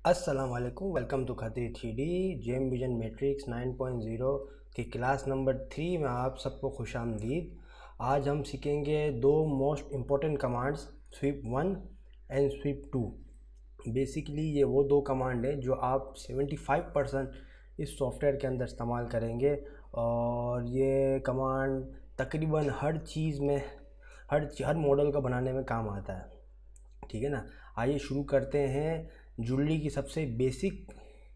अस्सलाम वालेकुम, welcome to Khatri 3D gem vision matrix 9.0 की क्लास नंबर 3 में आप सबको खुशामदीद। आज हम सीखेंगे दो most important commands, sweep 1 and sweep 2। Basically ये वो दो कमांड हैं जो आप 75% इस सॉफ्टवेयर के अंदर इस्तेमाल करेंगे और ये कमांड तकरीबन हर चीज़ में हर मॉडल को बनाने में काम आता है। ठीक है ना। आइए शुरू करते हैं ज्वेलरी की सबसे बेसिक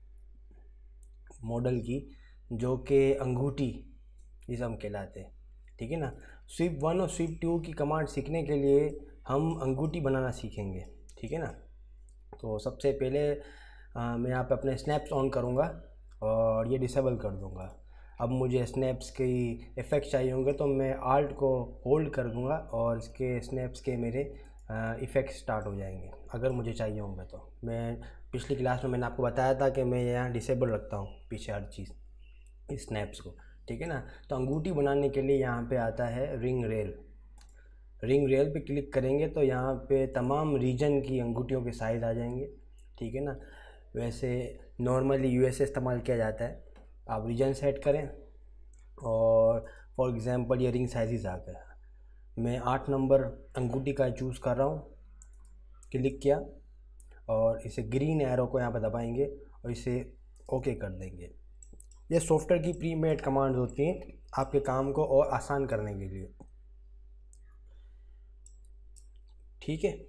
मॉडल की, जो कि अंगूठी जिसे हम कहलाते हैं। ठीक है ना। स्वीप 1 और स्वीप 2 की कमांड सीखने के लिए हम अंगूठी बनाना सीखेंगे। ठीक है ना। तो सबसे पहले मैं यहाँ पे अपने स्नैप्स ऑन करूँगा और ये डिसेबल कर दूँगा। अब मुझे स्नैप्स की इफ़ेक्ट चाहिए होंगे तो मैं आल्ट को होल्ड कर दूँगा और इसके स्नैप्स के मेरे इफ़ेक्ट स्टार्ट हो जाएंगे अगर मुझे चाहिए होंगे तो। मैं पिछली क्लास में मैंने आपको बताया था कि मैं यहाँ डिसेबल रखता हूँ पीछे हर चीज़, इस स्नैप्स को। ठीक है ना। तो अंगूठी बनाने के लिए यहाँ पे आता है रिंग रेल। रिंग रेल पे क्लिक करेंगे तो यहाँ पे तमाम रीजन की अंगूठियों के साइज़ आ जाएंगे। ठीक है ना। वैसे नॉर्मली यूएसए इस्तेमाल किया जाता है। आप रीजन सेट करें और फॉर एग्ज़ाम्पल ये रिंग साइज़ आ गया। मैं 8 नंबर अंगूठी का चूज़ कर रहा हूँ। क्लिक किया और इसे ग्रीन एरो को यहाँ पर दबाएंगे और इसे ओके कर देंगे। ये सॉफ्टवेयर की प्री मेड कमांड्स होती हैं आपके काम को और आसान करने के लिए। ठीक है,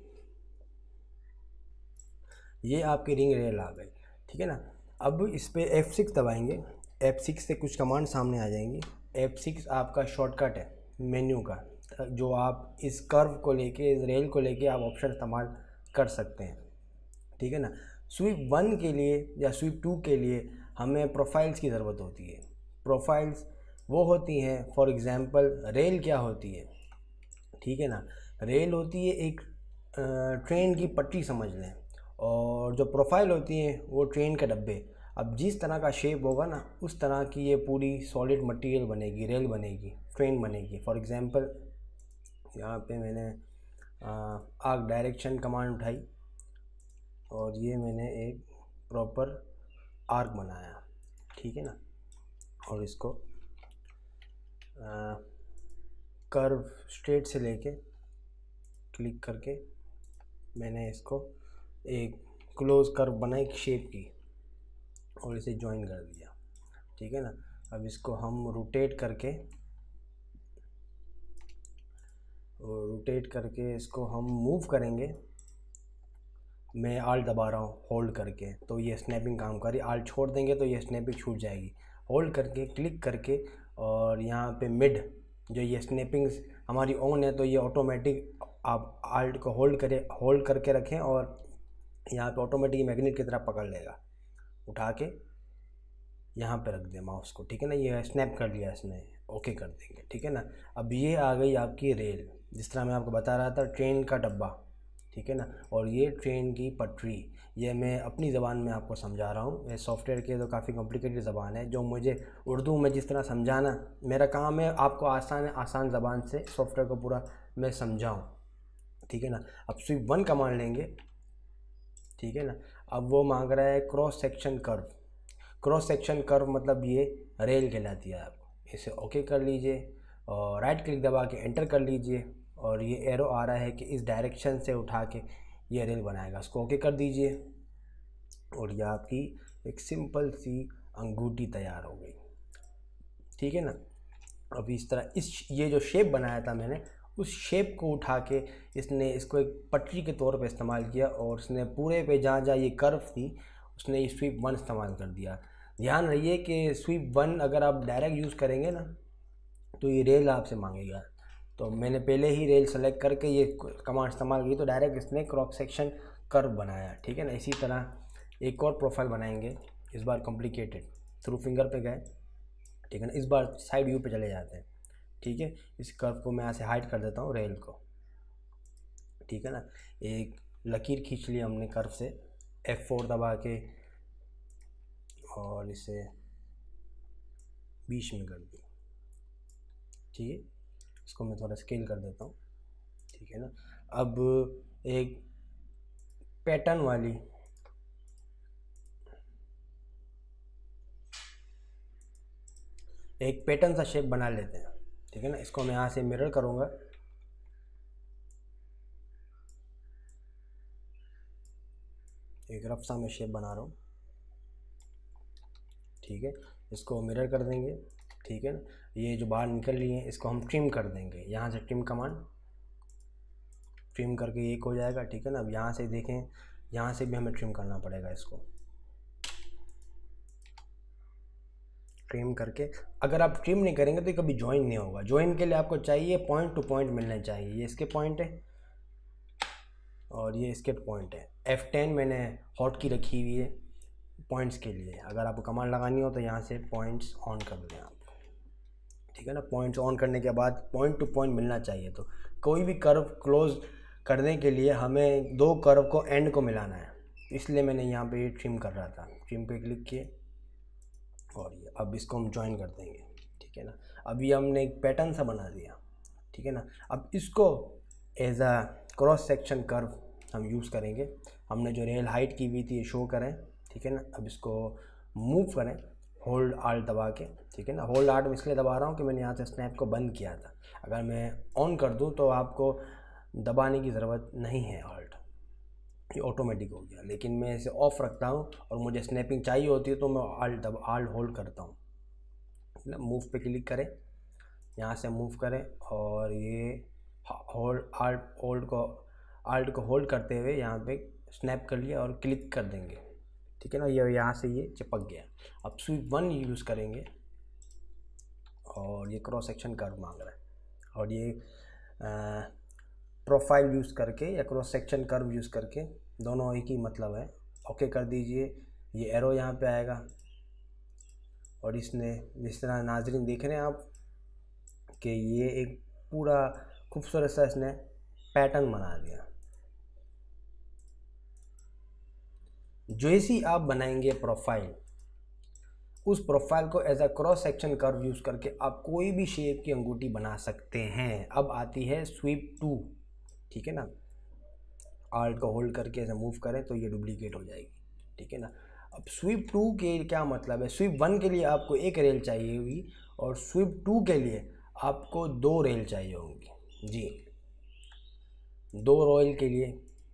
ये आपकी रिंग रेल आ गई। ठीक है ना। अब इस पर F6 दबाएंगे। F6 से कुछ कमांड सामने आ जाएंगी। F6 आपका शॉर्टकट है मेन्यू का, जो आप इस कर्व को लेके, इस रेल को लेके आप ऑप्शन इस्तेमाल कर सकते हैं। ठीक है ना। स्वीप 1 के लिए या स्वीप 2 के लिए हमें प्रोफाइल्स की ज़रूरत होती है। प्रोफाइल्स वो होती हैं, फॉर एग्ज़ाम्पल रेल क्या होती है। ठीक है ना। रेल होती है एक ट्रेन की पटरी समझ लें, और जो प्रोफाइल होती है वो ट्रेन के डब्बे। अब जिस तरह का शेप होगा ना, उस तरह की ये पूरी सॉलिड मटेरियल बनेगी, रेल बनेगी, ट्रेन बनेगी। फॉर एग्ज़ाम्पल यहाँ पे मैंने आर्क डायरेक्शन कमांड उठाई और ये मैंने एक प्रॉपर आर्क बनाया। ठीक है ना। और इसको कर्व स्ट्रेट से लेके क्लिक करके मैंने इसको एक क्लोज कर्व बनाई शेप की और इसे ज्वाइन कर दिया। ठीक है ना। अब इसको हम रोटेट करके इसको हम मूव करेंगे। मैं आल्ट दबा रहा हूँ होल्ड करके, तो ये स्नैपिंग काम कर रही है। आल्ट छोड़ देंगे तो ये स्नैपिंग छूट जाएगी। होल्ड करके क्लिक करके और यहाँ पे मिड, जो ये स्नैपिंग हमारी ऑन है तो ये ऑटोमेटिक, आप आल्ट को होल्ड करके रखें और यहाँ पे ऑटोमेटिक मैग्नेट की तरह पकड़ लेगा। उठा के यहाँ पे रख दें माउस को। ठीक है ना। ये स्नैप कर लिया इसने, ओके कर देंगे। ठीक है ना। अब ये आ गई आपकी रेल, जिस तरह मैं आपको बता रहा था, ट्रेन का डब्बा। ठीक है ना। और ये ट्रेन की पटरी। ये मैं अपनी ज़बान में आपको समझा रहा हूँ। ये सॉफ्टवेयर के तो काफ़ी कॉम्प्लिकेटेड ज़बान है, जो मुझे उर्दू में जिस तरह समझाना मेरा काम है, आपको आसान ज़बान से सॉफ्टवेयर को पूरा मैं समझाऊँ। ठीक है ना। अब स्वीप 1 कमांड लेंगे। ठीक है ना। अब वो मांग रहा है cross section curve. Cross section curve मतलब ये रेल कहलाती है। आप इसे ओके कर लीजिए और राइट क्लिक दबा के एंटर कर लीजिए और ये एरो आ रहा है कि इस डायरेक्शन से उठा के ये रेल बनाएगा। इसको ओके कर दीजिए और ये आपकी एक सिंपल सी अंगूठी तैयार हो गई। ठीक है ना। अब इस तरह ये जो शेप बनाया था मैंने, उस शेप को उठा के इसने इसको एक पटरी के तौर पे इस्तेमाल किया और उसने पूरे पे जहाँ जहाँ ये कर्व थी उसने ये स्वीप 1 इस्तेमाल कर दिया। ध्यान रहिए कि स्वीप 1 अगर आप डायरेक्ट यूज़ करेंगे ना तो ये रेल आपसे मांगेगा। तो मैंने पहले ही रेल सेलेक्ट करके ये कमांड इस्तेमाल की, तो डायरेक्ट इसने क्रॉस सेक्शन कर्व बनाया। ठीक है ना। इसी तरह एक और प्रोफाइल बनाएंगे, इस बार कॉम्प्लिकेटेड। थ्रू फिंगर पे गए। ठीक है ना। इस बार साइड व्यू पे चले जाते हैं। ठीक है। इस कर्व को मैं यहाँ से हाइड कर देता हूँ, रेल को। ठीक है ना। एक लकीर खींच ली हमने कर्व से, F4 दबा के और इसे बीच में कर दी। ठीक है। इसको मैं थोड़ा स्केल कर देता हूँ। ठीक है ना। अब एक पैटर्न वाली एक पैटर्न सा शेप बना लेते हैं, ठीक है ना। इसको मैं यहाँ से मिरर करूँगा, एक रफ सा मैं शेप बना रहा हूँ, ठीक है। इसको मिरर कर देंगे, ठीक है ना। ये जो बाहर निकल रही है इसको हम ट्रिम कर देंगे, यहाँ से ट्रिम कमांड, ट्रिम करके एक हो जाएगा, ठीक है ना। अब यहाँ से देखें, यहाँ से भी हमें ट्रिम करना पड़ेगा, इसको ट्रिम करके। अगर आप ट्रिम नहीं करेंगे तो कभी ज्वाइन नहीं होगा। ज्वाइन के लिए आपको चाहिए पॉइंट टू पॉइंट मिलने चाहिए। ये इसके पॉइंट है और ये इसके पॉइंट है। F10 मैंने हॉट की रखी हुई है पॉइंट्स के लिए। अगर आपको कमांड लगानी हो तो यहाँ से पॉइंट्स ऑन कर दें आप, ठीक है ना। पॉइंट्स ऑन करने के बाद पॉइंट टू पॉइंट मिलना चाहिए। तो कोई भी कर्व क्लोज करने के लिए हमें दो कर्व को एंड को मिलाना है, इसलिए मैंने यहाँ पे ट्रिम कर रहा था। ट्रिम पे क्लिक किए और ये अब इसको हम ज्वाइन कर देंगे, ठीक है ना। अभी हमने एक पैटर्न सा बना दिया, ठीक है ना। अब इसको as a cross section curve हम यूज़ करेंगे। हमने जो रेल हाइट की हुई थी ये शो करें, ठीक है ना। अब इसको मूव करें होल्ड आल्ट दबा के, ठीक है ना। होल्ड आल्ट इसलिए दबा रहा हूँ कि मैंने यहाँ से स्नैप को बंद किया था। अगर मैं ऑन कर दूँ तो आपको दबाने की ज़रूरत नहीं है आल्ट, ये ऑटोमेटिक हो गया। लेकिन मैं इसे ऑफ़ रखता हूँ और मुझे स्नैपिंग चाहिए होती है तो मैं आल्ट होल्ड करता हूँ, ना। मूव पे क्लिक करें, यहाँ से मूव करें और ये होल्ड आल्ट को होल्ड करते हुए यहाँ पे स्नैप कर लिया और क्लिक कर देंगे, ठीक है ना। ये यहाँ से ये चिपक गया। अब स्वीप 1 यूज़ करेंगे और ये क्रॉस सेक्शन कर्व मांग रहा है और ये प्रोफाइल यूज़ करके या क्रॉस सेक्शन कर्व यूज़ करके दोनों एक ही मतलब है। ओके कर दीजिए, ये एरो यहाँ पे आएगा और इसने जिस तरह नाजरीन देख रहे हैं आप कि ये एक पूरा खूबसूरत सा इसने पैटर्न बना दिया। जैसी आप बनाएंगे प्रोफाइल, उस प्रोफाइल को as a cross section curve use करके आप कोई भी शेप की अंगूठी बना सकते हैं। अब आती है स्वीप 2, ठीक है ना। आल्ट को होल्ड करके ऐसे मूव करें तो ये डुप्लीकेट हो जाएगी, ठीक है ना। अब स्वीप 2 के क्या मतलब है, स्वीप 1 के लिए आपको एक रेल चाहिए होगी और स्वीप 2 के लिए आपको 2 रेल चाहिए होंगी जी। 2 रेल के लिए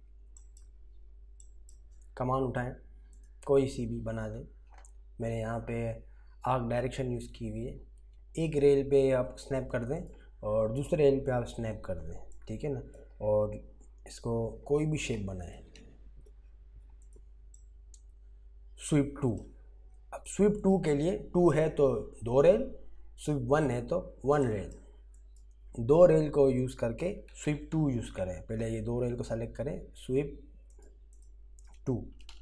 कमांड उठाएं, कोई सी भी बना दें। मैंने यहाँ पे आर्क डायरेक्शन यूज़ की हुई है। एक रेल पे आप स्नैप कर दें और दूसरे रेल पे आप स्नैप कर दें, ठीक है ना। और इसको कोई भी शेप बनाएं। स्वीप 2, अब स्वीप 2 के लिए 2 है तो 2 रेल, स्वीप 1 है तो 1 रेल। 2 रेल को यूज़ करके स्वीप 2 यूज़ करें। पहले ये 2 रेल को सेलेक्ट करें, स्वीप 2।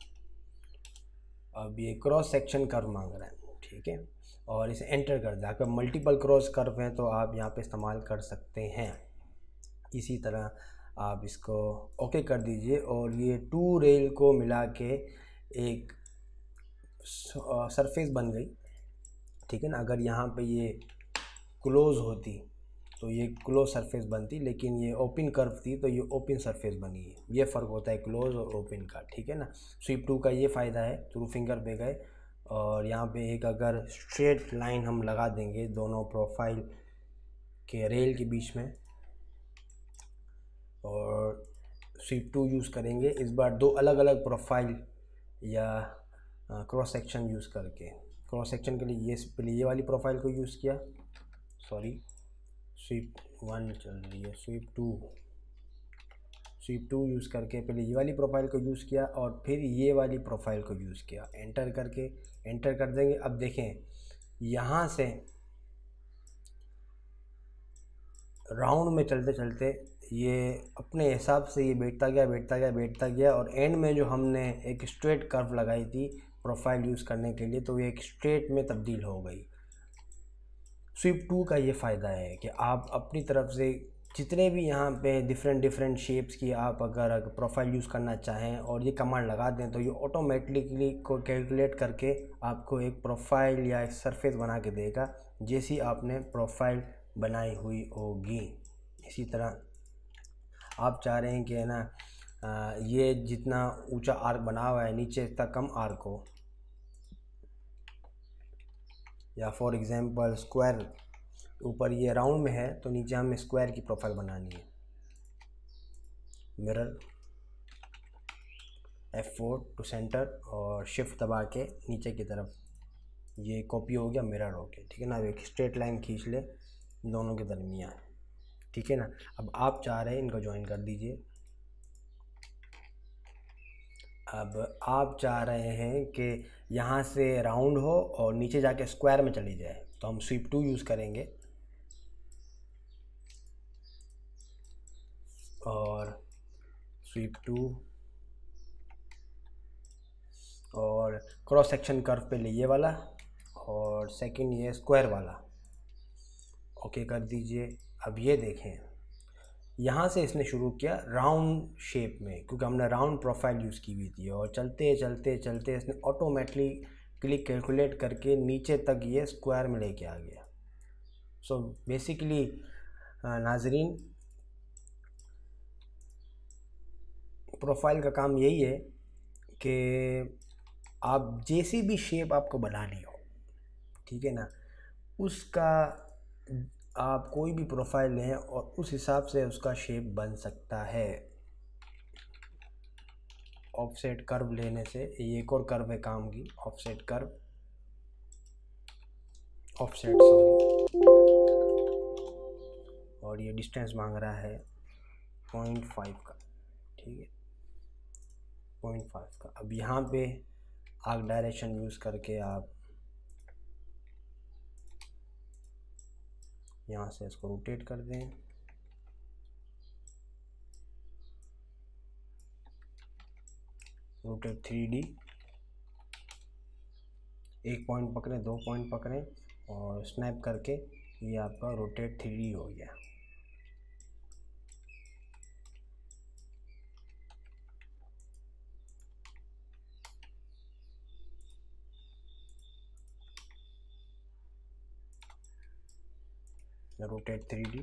अब ये क्रॉस सेक्शन कर्व मांग रहा है, ठीक है, और इसे एंटर कर दें। आपका मल्टीपल क्रॉस कर्व हैं तो आप यहाँ पे इस्तेमाल कर सकते हैं। इसी तरह आप इसको ओके कर दीजिए और ये 2 रेल को मिला के एक सरफेस बन गई, ठीक है ना। अगर यहाँ पे ये क्लोज़ होती तो ये क्लोज सरफेस बनती, लेकिन ये ओपन कर्व थी तो ये ओपन सरफेस बनी है। ये फ़र्क होता है क्लोज और ओपन का, ठीक है ना। स्वीप 2 का ये फ़ायदा है, थ्रू फिंगर पे गए और यहाँ पे एक अगर स्ट्रेट लाइन हम लगा देंगे दोनों प्रोफाइल के रेल के बीच में और स्वीप 2 यूज़ करेंगे, इस बार 2 अलग अलग प्रोफाइल या क्रॉस सेक्शन यूज़ करके। क्रॉस सेक्शन के लिए पहले ये वाली प्रोफाइल को यूज़ किया, सॉरी स्वीप 1 चल रही है, स्वीप 2 यूज़ करके पहले ये वाली प्रोफाइल को यूज़ किया और फिर ये वाली प्रोफाइल को यूज़ किया। एंटर करके एंटर कर देंगे। अब देखें यहाँ से राउंड में चलते चलते ये अपने हिसाब से ये बैठता गया और एंड में जो हमने एक स्ट्रेट कर्व लगाई थी प्रोफाइल यूज़ करने के लिए तो ये एक स्ट्रेट में तब्दील हो गई। स्वीप 2 का ये फ़ायदा है कि आप अपनी तरफ से जितने भी यहाँ पे डिफरेंट शेप्स की आप अगर प्रोफाइल यूज़ करना चाहें और ये कमांड लगा दें तो ये ऑटोमेटिकली को कैलकुलेट करके आपको एक प्रोफाइल या एक सरफेस बना के देगा जैसी आपने प्रोफाइल बनाई हुई होगी। इसी तरह आप चाह रहे हैं कि है ना ये जितना ऊंचा आर्क बना हुआ है नीचे इतना कम आर्क हो, या फॉर एग्जांपल स्क्वायर, ऊपर ये राउंड में है तो नीचे हमें स्क्वायर की प्रोफाइल बनानी है। मिरर F4 टू सेंटर और शिफ्ट दबा के नीचे की तरफ, ये कॉपी हो गया, मिरर हो गया, ठीक है ना। अब एक स्ट्रेट लाइन खींच ले दोनों के दरमियान, ठीक है ना। अब आप चाह रहे हैं इनको ज्वाइन कर दीजिए। अब आप चाह रहे हैं कि यहाँ से राउंड हो और नीचे जाके स्क्वायर में चली जाए, तो हम स्वीप 2 यूज़ करेंगे और स्वीप 2 और क्रॉस सेक्शन कर्व पे ले ये वाला और सेकंड ये स्क्वायर वाला, ओके कर दीजिए। अब ये देखें, यहाँ से इसने शुरू किया राउंड शेप में, क्योंकि हमने राउंड प्रोफाइल यूज़ की हुई थी, और चलते चलते चलते इसने ऑटोमेटिकली क्लिक कैलकुलेट करके नीचे तक ये स्क्वायर में लेके आ गया। सो बेसिकली नाजरीन, प्रोफाइल का काम यही है कि आप जैसी भी शेप आपको बनानी हो, ठीक है ना, उसका आप कोई भी प्रोफाइल लें और उस हिसाब से उसका शेप बन सकता है। ऑफसेट कर्व लेने से, ये एक और कर्व है काम की, ऑफसेट कर्व, ऑफसेट सॉरी, और ये डिस्टेंस मांग रहा है 0.5 का, ठीक है, 0.5 का। अब यहाँ पे आर्क डायरेक्शन यूज़ करके आप यहाँ से इसको रोटेट कर दें, रोटेट 3D, एक पॉइंट पकड़ें, 2 पॉइंट पकड़ें और स्नैप करके ये आपका रोटेट 3D हो गया। रोटेट 3D,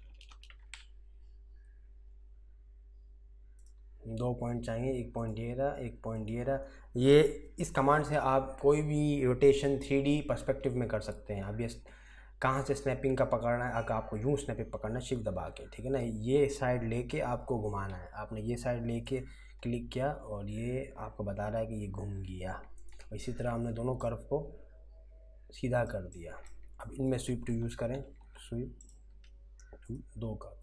2 पॉइंट चाहिए, एक पॉइंट ये रहा, एक पॉइंट ये रहा। ये इस कमांड से आप कोई भी रोटेशन 3D पर्सपेक्टिव में कर सकते हैं। अब ये कहाँ से स्नैपिंग का पकड़ना है, अगर आपको यूँ स्नैपिंग पकड़ना है शिफ्ट दबा के, ठीक है ना, ये साइड लेके आपको घुमाना है। आपने ये साइड लेके क्लिक किया और ये आपको बता रहा है कि ये घूम गया। इसी तरह हमने दोनों कर्व को सीधा कर दिया। अब इनमें स्वीप 2 यूज़ करें, स्वीप 2 2 कर्व,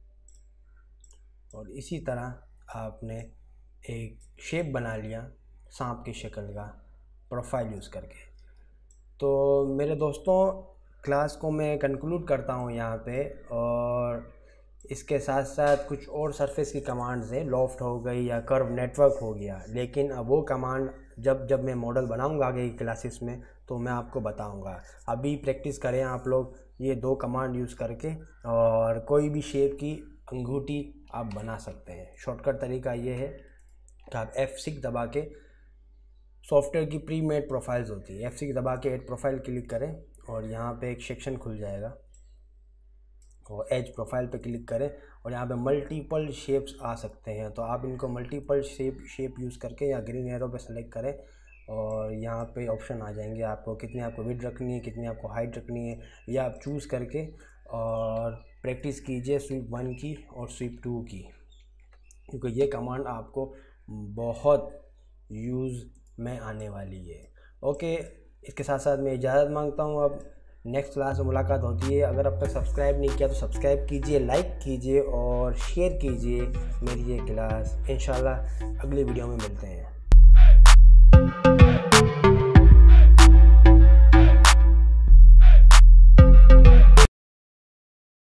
और इसी तरह आपने एक शेप बना लिया सांप की शक्ल का प्रोफाइल यूज़ करके। तो मेरे दोस्तों, क्लास को मैं कंक्लूड करता हूँ यहाँ पे, और इसके साथ साथ कुछ और सरफेस की कमांड्स हैं, लॉफ्ट हो गई या कर्व नेटवर्क हो गया, लेकिन अब वो कमांड जब मैं मॉडल बनाऊँगा आगे की क्लासेस में तो मैं आपको बताऊँगा। अभी प्रैक्टिस करें आप लोग ये 2 कमांड यूज़ करके, और कोई भी शेप की अंगूठी आप बना सकते हैं। शॉर्टकट तरीका ये है कि आप F6 दबा के, सॉफ्टवेयर की प्री मेड प्रोफाइल्स होती है, F6 दबा के एड प्रोफाइल क्लिक करें और यहाँ पे एक सेक्शन खुल जाएगा, और एज प्रोफाइल पे क्लिक करें और यहाँ पे मल्टीपल शेप्स आ सकते हैं। तो आप इनको मल्टीपल शेप यूज़ करके या ग्रीन एरो पे सेलेक्ट करें और यहाँ पे ऑप्शन आ जाएंगे, आपको कितनी आपको विड्थ रखनी है, कितनी आपको हाइट रखनी है, या आप चूज़ करके और प्रैक्टिस कीजिए स्वीप 1 की और स्वीप 2 की, क्योंकि ये कमांड आपको बहुत यूज़ में आने वाली है। ओके, इसके साथ साथ मैं इजाज़त मांगता हूँ। अब नेक्स्ट क्लास में मुलाकात होती है। अगर अब तक सब्सक्राइब नहीं किया तो सब्सक्राइब कीजिए, लाइक कीजिए और शेयर कीजिए मेरी ये क्लास। इंशाल्लाह अगली वीडियो में मिलते हैं।